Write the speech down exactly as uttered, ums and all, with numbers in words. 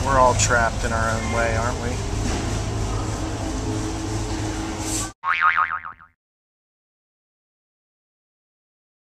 We're all trapped in our own way, aren't we?